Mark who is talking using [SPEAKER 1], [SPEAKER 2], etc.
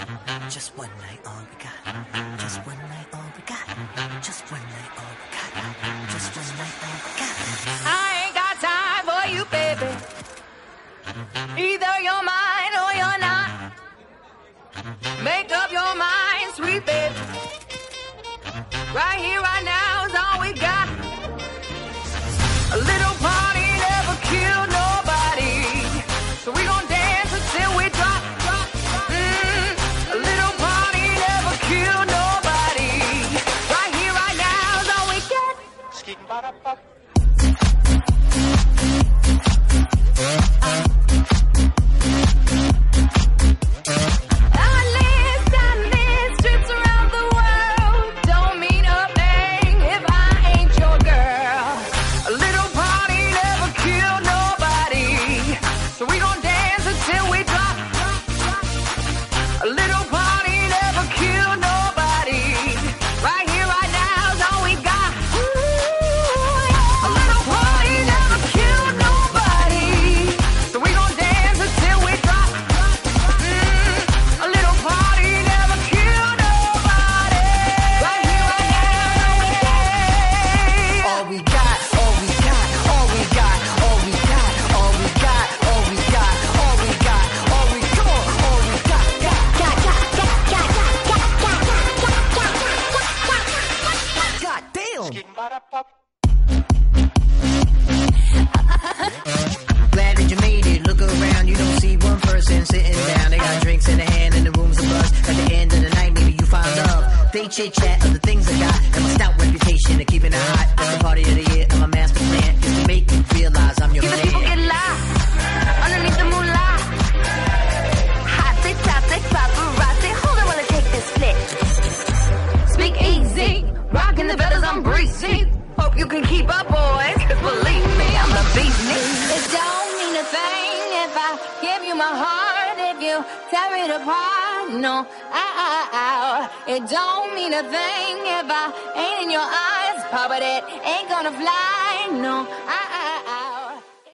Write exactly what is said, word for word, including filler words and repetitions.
[SPEAKER 1] Just one night, all we got. Just one night, all we got. Just one night, all we got. Just one night, all we got.
[SPEAKER 2] I ain't got time for you, baby. Either you're mine or you're not. Make up your mind, sweet baby. Right here, right now is all we got. A little party never killed nobody. So we gon' dance until we drop, drop, drop. Mm, a little party never killed nobody. Right here, right now is all we got.
[SPEAKER 1] Glad that you made it. Look around, you don't see one person sitting down. They got drinks in their hand and the room's a buzz. At the end of the night, maybe you find love. They chit chat of the things I got and my stout reputation of keeping it hot. That's the party of the year and my master plan is to make you realize I'm your man.
[SPEAKER 2] Give the people get lost underneath the moonlight. Hot, they top, they paparazzi. Hold on while I take this flick. Speak easy, rocking the feathers, I'm breezy. Hope you can keep up, boys, cause believe me, I'm the beast. It don't mean a thing if I give you my heart, if you tear it apart, no, ow, ow, ow. It don't mean a thing if I ain't in your eyes, but it ain't gonna fly, no, ow.